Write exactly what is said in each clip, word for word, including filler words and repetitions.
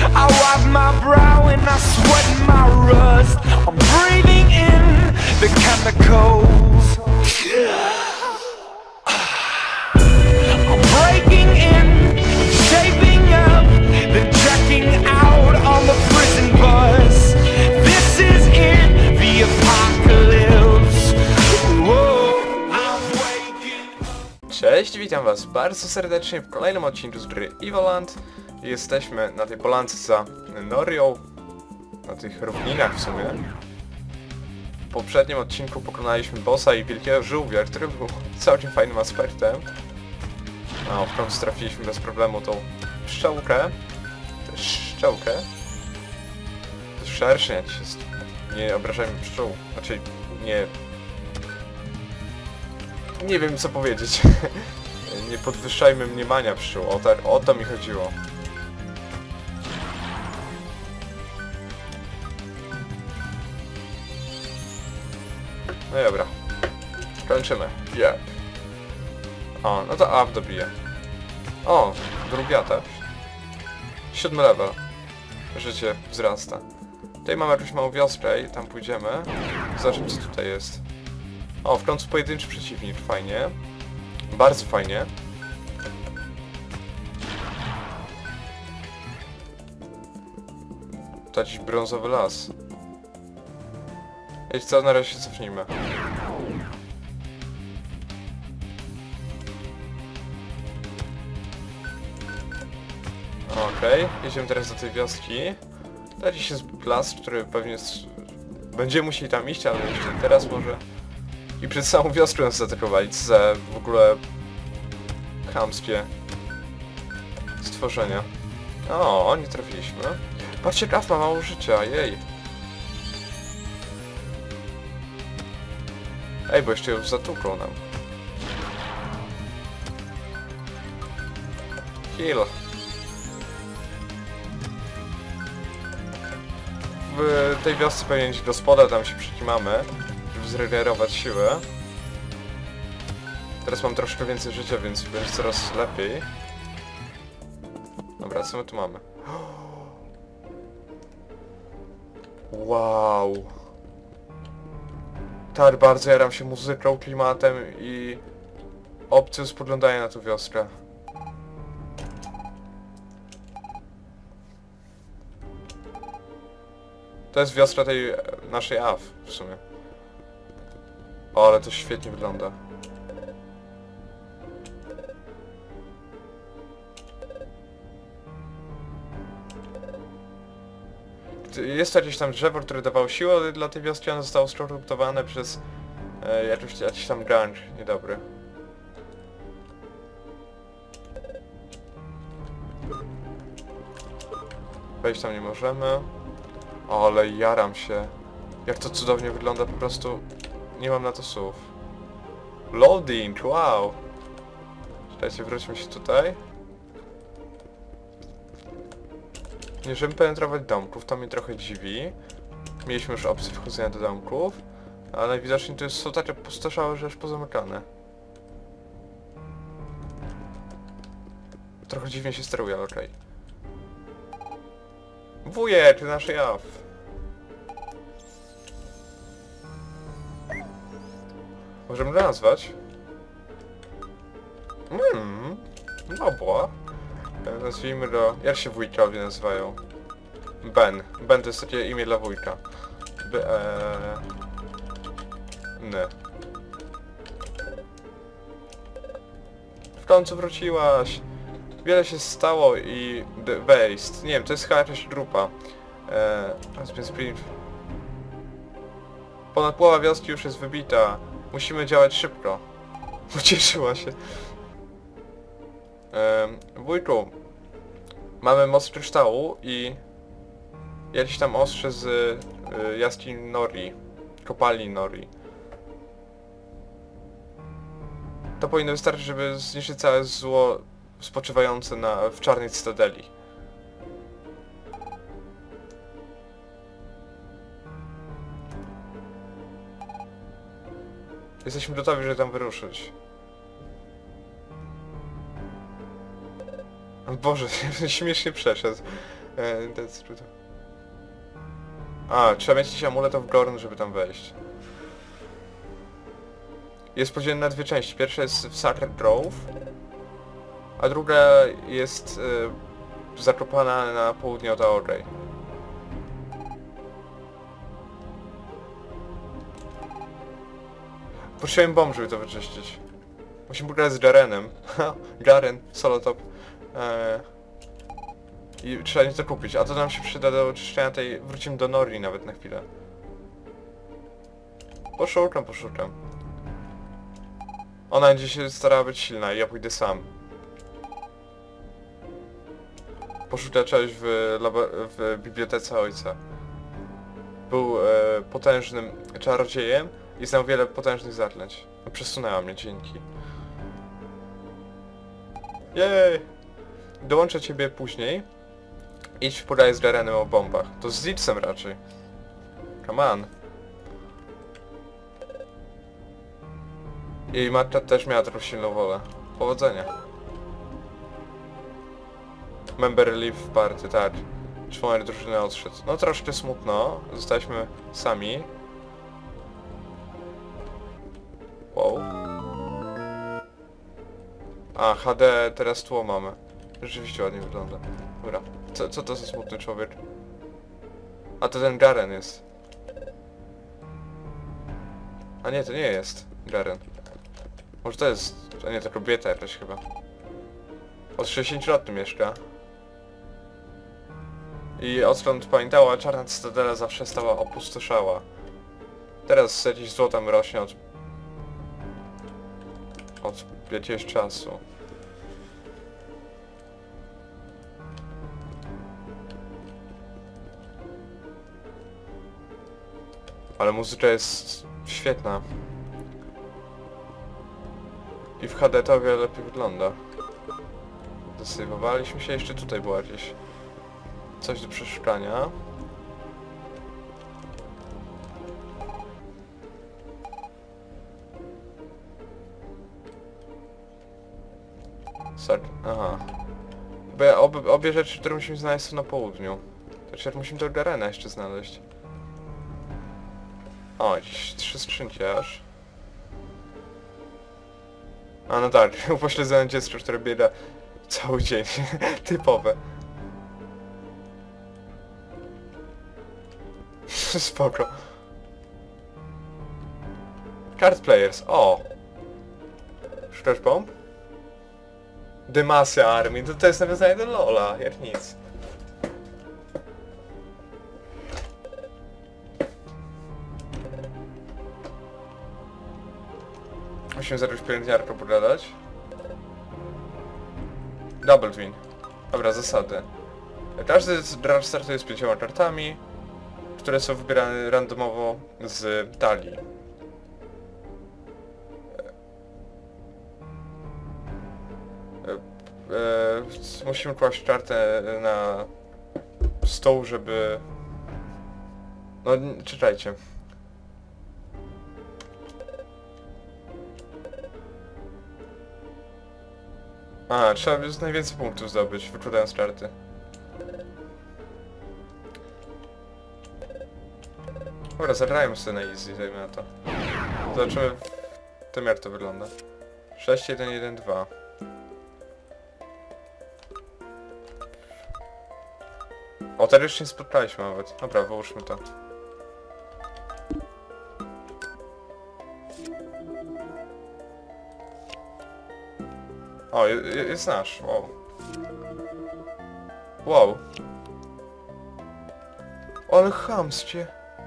I wipe my brow and I sweat my rust. I'm breathing in the chemicals. I'm breaking in, shaping up, then checking out on the prison bus. This is it, the apocalypse. Whoa, I'm waking up. Cześć, witam was bardzo serdecznie w kolejnym odcinku z gry Evoland. Jesteśmy na tej polance za Norią, na tych równinach w sumie. W poprzednim odcinku pokonaliśmy bossa i wielkiego żółwia, który był całkiem fajnym aspektem. No, w końcu trafiliśmy bez problemu tą pszczołkę. Tę szczołkę. To szerszy jakiś jest. Nie obrażajmy pszczół. Znaczy, nie... Nie wiem co powiedzieć. Nie podwyższajmy mniemania pszczół. O, tak, o to mi chodziło. No dobra. Kończymy. Yep. O, no to up dobiję. O, druga też. Siódmy level. Życie wzrasta. Tutaj mamy jakąś małą wioskę i tam pójdziemy. Zobaczymy co tutaj jest. O, w końcu pojedynczy przeciwnik. Fajnie. Bardzo fajnie. To jakiś brązowy las. Ej, co? Na razie się cofnijmy. Okej, okay. Jedziemy teraz do tej wioski. To jakiś jest las, który pewnie jest... Będziemy musieli tam iść, ale jeszcze teraz może... I przed samą wioską nas zaatakowali, co za w ogóle... chamskie... stworzenia. O, nie trafiliśmy. Patrzcie, Graf ma mało życia, jej. Ej, bo jeszcze ją zatłuką nam. Heal. W tej wiosce pewnie będzie gospoda, tam się przytrzymamy, żeby zregenerować siłę. Teraz mam troszkę więcej życia, więc będzie coraz lepiej. Dobra, co my tu mamy? Wow. Tak bardzo jaram się muzyką, klimatem i opcją spoglądania na tą wioskę. To jest wioska tej naszej A W w sumie. O, ale to świetnie wygląda. Jest to jakieś tam drzewo, które dawało siłę dla tej wioski, ono zostało skorumpowane przez e, jakiś, jakiś tam gang niedobry. Wejść tam nie możemy. O, ale jaram się. Jak to cudownie wygląda, po prostu nie mam na to słów. Loading, wow! Czekajcie, wróćmy się tutaj. Nie możemy penetrować domków, to mnie trochę dziwi. Mieliśmy już opcję wchodzenia do domków, ale najwidoczniej to jest, są takie pustoszałe, że aż pozamykane. Trochę dziwnie się steruje, ale okej. Okay. Wujek, ty nasz jaw. Możemy go nazwać? Hmm, dobra. Nazwijmy go... Jak się wujkowie nazywają? Ben. Ben to jest takie imię dla wujka. B... Eee... Nie. W końcu wróciłaś. Wiele się stało i... The Waste. Nie wiem, to jest chyba jakaś grupa. Eee... Ponad połowa wioski już jest wybita. Musimy działać szybko. Ucieszyła się. Eee, wujku, mamy most kryształu i jakieś tam ostrze z y, jaskini Nori, kopalni Nori. To powinno wystarczyć, żeby zniszczyć całe zło spoczywające na, w czarnej cytadeli. Jesteśmy gotowi, żeby tam wyruszyć. Boże, śmiesznie przeszedł. E, that's true. A, trzeba mieć jakiś amulet of Gorn, żeby tam wejść. Jest podzielony na dwie części. Pierwsza jest w Sacred Grove, a druga jest e, zakopana na południe od Aorei. Potrzebujemy bomb, żeby to wyczyścić. Musimy pograć z Garenem. Garen, solo top. Eee, I trzeba nie to kupić, a to nam się przyda do oczyszczenia tej... Wrócimy do Nori nawet na chwilę. Poszukam, poszukam. Ona będzie się starała być silna i ja pójdę sam. Poszukam czegoś w, w bibliotece ojca. Był e, potężnym czarodziejem i znał wiele potężnych zaklęć. Przesunęła mnie, dzięki. Jej! Dołączę ciebie później. Idź pogadaj z Garenem o bombach. To z Zipsem raczej. Come on. Jej matka też miała trochę silną wolę. Powodzenia. Member leave party, tak. Członek drużyny odszedł. No troszkę smutno. Zostaliśmy sami. Wow. A, H D teraz tło mamy. Rzeczywiście ładnie wygląda. Dobra. Co, co to za smutny człowiek? A to ten Garen jest. A nie, to nie jest Garen. Może to jest... A nie, to kobieta jakaś chyba. Od sześćdziesięciu lat tu mieszka. I odkąd pamiętała, czarna cytadela zawsze stała opustoszała. Teraz jakieś zło tam rośnie od... od jakiegoś czasu. Ale muzyka jest świetna. I w H D to o wiele lepiej wygląda. Zasejwowaliśmy się, jeszcze tutaj było jakieś coś do przeszukania. Sar... Aha. Obie, obie, obie rzeczy, które musimy znaleźć, są na południu. Znaczy musimy do Garena jeszcze znaleźć. O, jakieś trzy skrzynki aż. A no tak, upośledzone dziecko, które biega cały dzień. Typowe. Spoko. Card players, o! Szukasz bomb? Demacia Army, to, to jest nawiązanie do Lola, jak nic. Musimy z jakąś pielęgniarką pogadać. Double Twin. Dobra, zasady. Każdy gracz startuje z pięcioma kartami, które są wybierane randomowo z talii. E, e, musimy kłaść kartę na stół, żeby... No, czytajcie. A, trzeba już najwięcej punktów zdobyć, wykładając karty. Dobra, zagrajmy sobie na easy, dajmy na to. Zobaczymy w tym, jak to wygląda. sześć jeden jeden dwa. O, teraz już nie spotkaliśmy nawet. Dobra, wyłóżmy to. O, jest nasz, wow. Wow. Ale chamscie.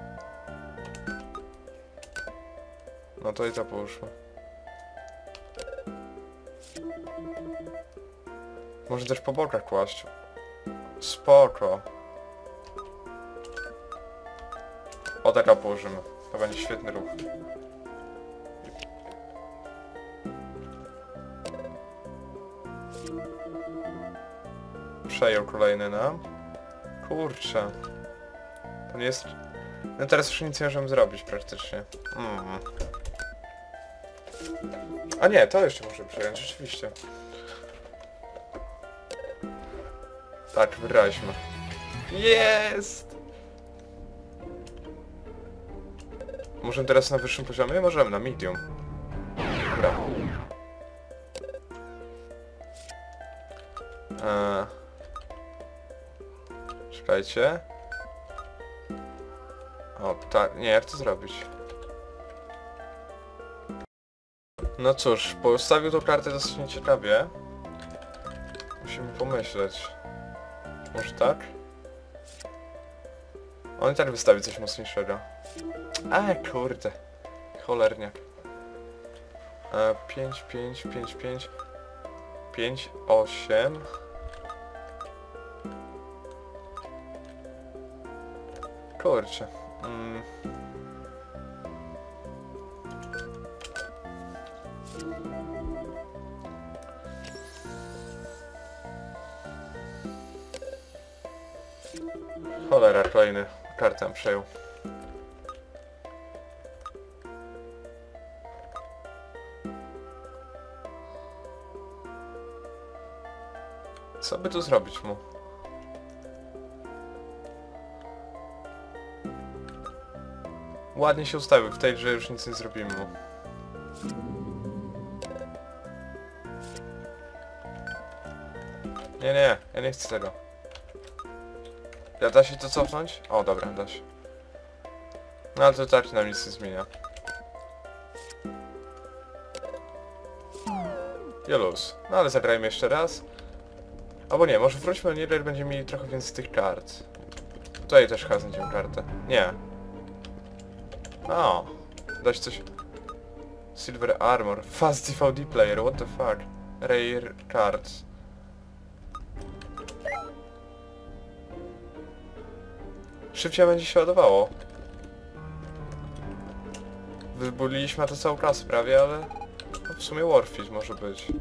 No to i to połóżmy. Może też po bokach kłaść. Spoko. O, taka położymy. To będzie świetny ruch. Przejął kolejny nam. Kurczę. To nie jest... No teraz już nic nie możemy zrobić praktycznie. Mm. A nie, to jeszcze może przejąć, rzeczywiście. Tak, wygraliśmy. Jest! Możemy teraz na wyższym poziomie? Możemy, na medium. Dobra. Eee. Czekajcie. O, tak, nie, jak to zrobić? No cóż, postawił tą kartę dosyć nieciekawie. Musimy pomyśleć. Może tak? On i tak wystawi coś mocniejszego. A kurde. Cholerniak. E, pięć, pięć, pięć, pięć. pięć, osiem. Kurczę. Mm. Cholera, kolejny kartę przejął. Co by tu zrobić mu? Ładnie się ustawił w tej grze, już nic nie zrobimy mu. Nie, nie, ja nie chcę tego. Ja da się to cofnąć? O, dobra, da się. No ale to tak nam nic nie zmienia. Jelus. No ale zagrajmy jeszcze raz. Albo nie, może wróćmy do niej, będziemy mieli trochę więcej tych kart. Tutaj też chyba znajdziemy kartę. Nie. O, dać coś... Silver Armor. Fast D V D Player, what the fuck? Rare Cards. Szybciej będzie się ładowało. Wybuliliśmy na to całą klasę prawie, ale... No w sumie Warfish może być.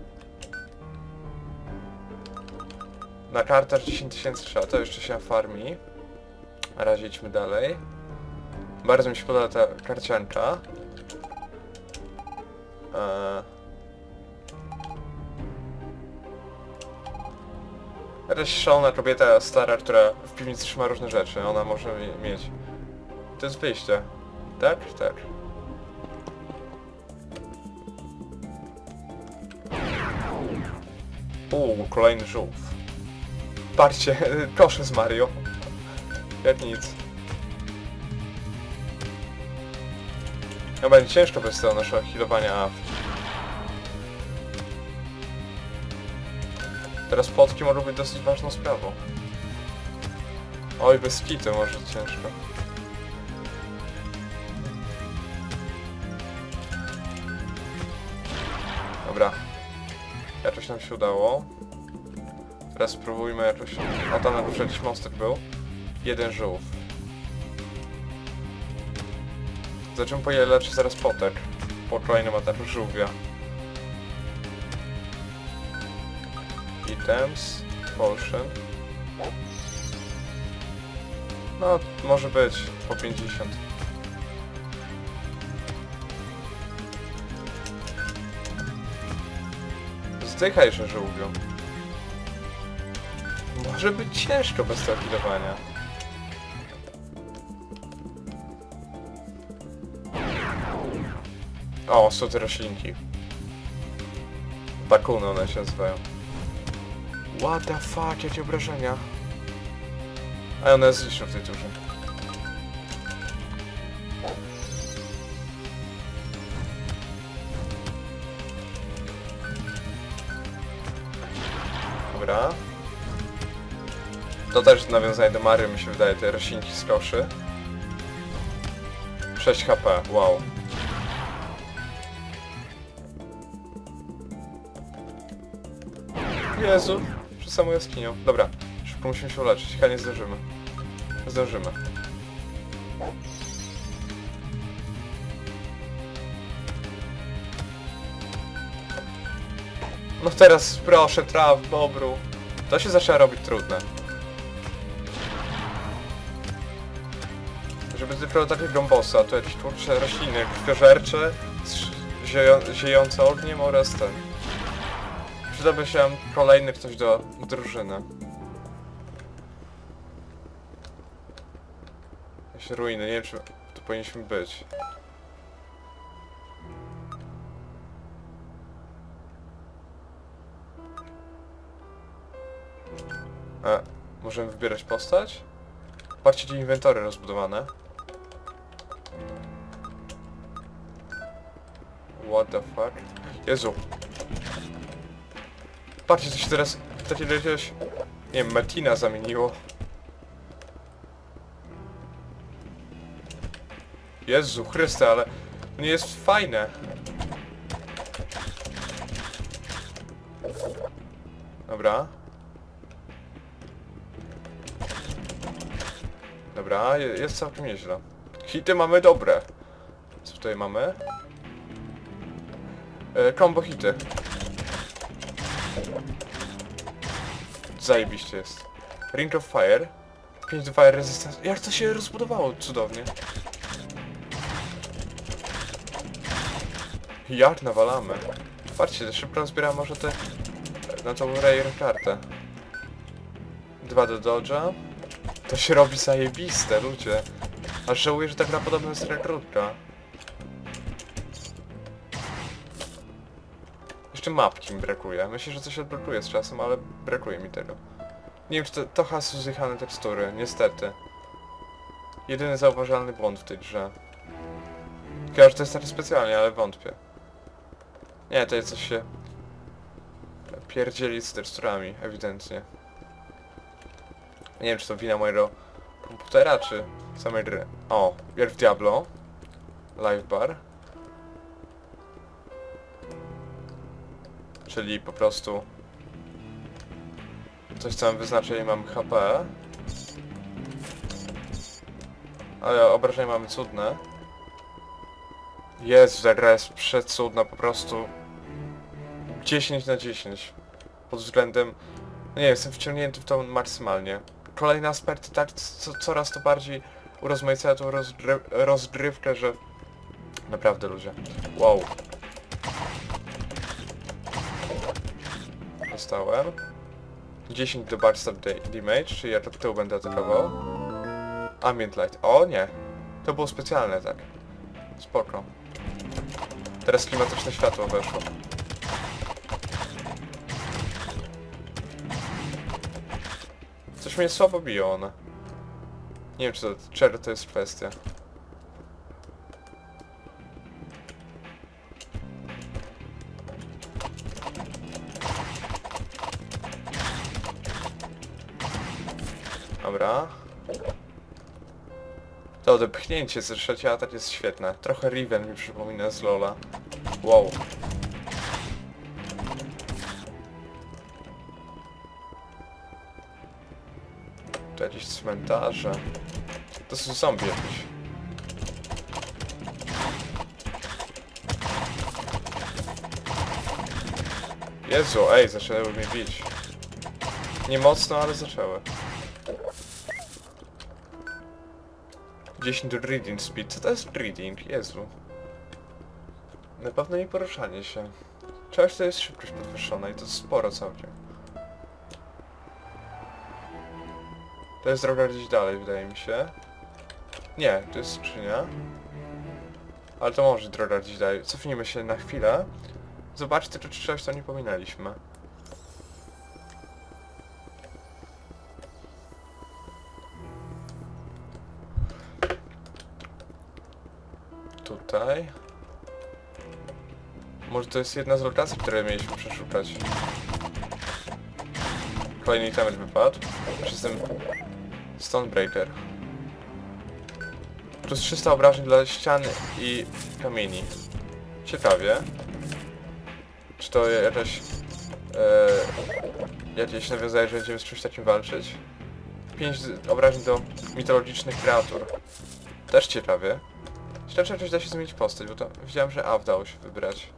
Na kartach dziesięć tysięcy trzeba, to jeszcze się farmi. Na razie idźmy dalej. Bardzo mi się podoba ta karcianka. Eee... Jakaś szalona kobieta stara, która w piwnicy trzyma różne rzeczy. Ona może mieć... To jest wyjście. Tak? Tak. Uuu, kolejny żółw. Patrzcie, proszę z Mario. Jak nic. No będzie ciężko bez tego naszego healowania. Teraz potki mogą być dosyć ważną sprawą. Oj, bez kitu może być ciężko. Dobra. Jakoś nam się udało. Teraz spróbujmy jakoś... O, tam na górze jakiś mostek był. Jeden żółw. Zaczynamy po leczyć zaraz potek. Po kolejnym ataku żółwia. Items. Potion. No, może być po pięćdziesiąt. Zdychaj, że żółwiu. Może być ciężko bez tego healowania. O, są te roślinki. Bakuny one się nazywają. What the fuck, jakie obrażenia. A one zniszczą w tej turze. Dobra. To też nawiązanie do Mario, mi się wydaje, te roślinki z koszy. sześć H P, wow. Jezu, przy samą jaskinią. Dobra, szybko musimy się uleczyć, chyba nie zdążymy. Zdążymy. No teraz proszę, traf, bobru. To się zaczyna robić trudne. Żeby tylko takiego bossa, to jakieś kurcze rośliny, krwiożercze, zieją, ziejące ogniem oraz ten. Przydałby się kolejny ktoś do drużyny. jakieś ruiny, nie wiem czy tu powinniśmy być. E, możemy wybierać postać? Patrzcie, gdzie inwentory rozbudowane. What the fuck? Jezu. Patrzcie, co się teraz takiego jakiegoś, nie wiem, Metina zamieniło. Jezu Chryste, ale to nie jest fajne. Dobra. Dobra, jest całkiem nieźle. Hity mamy dobre. Co tutaj mamy? E, combo hity. Zajebiście jest. Ring of Fire. pięć do Fire Resistance. Jak to się rozbudowało cudownie. Jak nawalamy. Patrzcie, szybko zbieram może te... na tą rare kartę. dwa do dodge'a. To się robi zajebiste, ludzie. Aż żałuję, że ta gra podobna jest rekrutka. Jeszcze mapki mi brakuje. Myślę, że coś odblokuje z czasem, ale brakuje mi tego. Nie wiem, czy to, to hasło zjechane tekstury, niestety. Jedyny zauważalny błąd w tej grze. Chyba, że to jest tak specjalnie, ale wątpię. Nie, to jest coś się... pierdzieli z teksturami, ewidentnie. Nie wiem, czy to wina mojego komputera, czy samej gry. O, jak w Diablo. Live bar. Czyli po prostu... coś co mam wyznaczenie, mam H P. Ale obrażenia mamy cudne. Jezu, ta gra jest przecudna, po prostu... dziesięć na dziesięć. Pod względem... nie, jestem wciągnięty w to maksymalnie. Kolejne aspekty tak co, coraz to bardziej urozmaicają tą rozdry rozgrywkę, że... naprawdę, ludzie. Wow. Dostałem. dziesięć do Backstab Damage, czyli ja to tył będę atakował. Ambient Light. O nie! To było specjalne, tak. Spoko. Teraz klimatyczne światło weszło. Coś mnie słabo biją one. Nie wiem, czy to, czego to jest kwestia. Dobra. To odepchnięcie ze trzeci atak jest świetne. Trochę Riven mi przypomina z Lola. Wow. Tu jakieś cmentarze. To są zombie jakieś. Jezu, ej, zaczęły mnie bić. Nie mocno, ale zaczęły. dziesięć do reading speed. Co to jest reading? Jezu. Na pewno nie poruszanie się. Czegoś to jest szybkość podwyższona i to sporo całkiem. To jest droga gdzieś dalej, wydaje mi się. Nie, to jest skrzynia. Ale to może droga gdzieś dalej. Cofnijmy się na chwilę. Zobaczcie, czy czegoś to nie pominęliśmy. Tutaj. Może to jest jedna z lokacji, które mieliśmy przeszukać. Kolejny itemet wypadł. Przez ten Stonebreaker. Plus trzysta obrażeń dla ścian i kamieni. Ciekawie. Czy to jakaś... E, jakieś nawiązanie, że będziemy z czymś takim walczyć? pięć obrażeń do mitologicznych kreatur. Też ciekawie. Ciekawe, czy jakoś da się zmienić postać, bo to widziałem, że A dało się wybrać.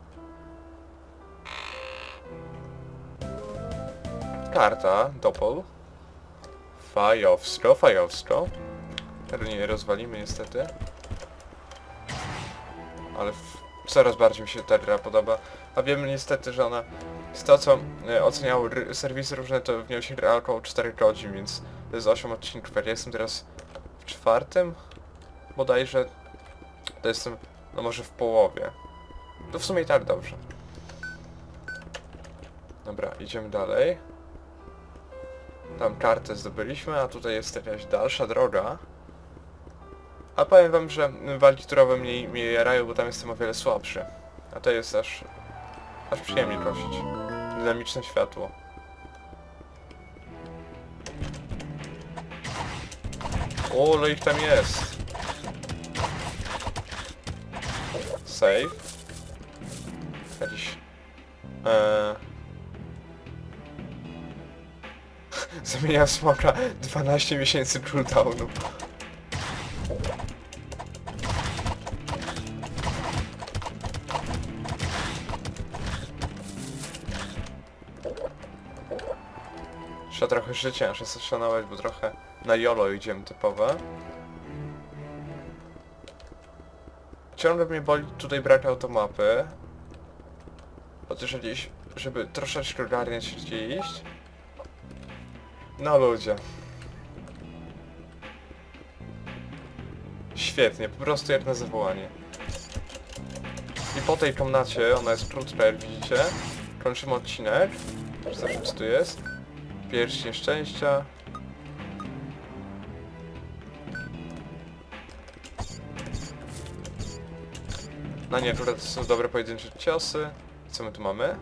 Karta, Doppel. Fajowsko, fajowsko. Tego nie rozwalimy niestety. Ale w... coraz bardziej mi się ta gra podoba. A wiemy niestety, że ona z to co e, oceniały serwisy różne, to w nią się gra około czterech godzin, więc to jest osiem odcinków. Ja jestem teraz czwartym bodajże to jestem, no może w połowie. To w sumie i tak dobrze. Dobra, idziemy dalej. Tam kartę zdobyliśmy, a tutaj jest jakaś dalsza droga. A powiem wam, że walki turowe mnie, mnie jarają, bo tam jestem o wiele słabszy. A to jest aż... aż przyjemnie prosić. Dynamiczne światło. O, ale ich tam jest. Save. Jakiś... Eee... Zamieniam smoka dwanaście miesięcy cooldownu. Trzeba trochę życia, muszę sobie szanować, bo trochę na YOLO idziemy typowe. Ciągle mnie boli tutaj brak automapy. Chociaż gdzieś, żeby troszeczkę ogarniać gdzie iść. No ludzie. Świetnie, po prostu jak na zawołanie. I po tej komnacie, ona jest krótka jak widzicie, kończymy odcinek. Zobaczmy co tu jest. Pierścień szczęścia. No nie, akurat to są dobre pojedyncze ciosy. Co my tu mamy?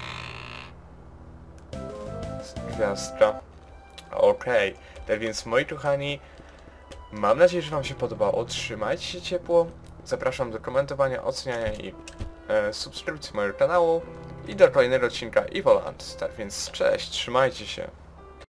Gwiazdka. Okej, okay. Tak więc moi kochani, mam nadzieję, że wam się podobało. Trzymajcie się ciepło. Zapraszam do komentowania, oceniania i e, subskrypcji mojego kanału. I do kolejnego odcinka Evoland. Tak więc cześć, trzymajcie się.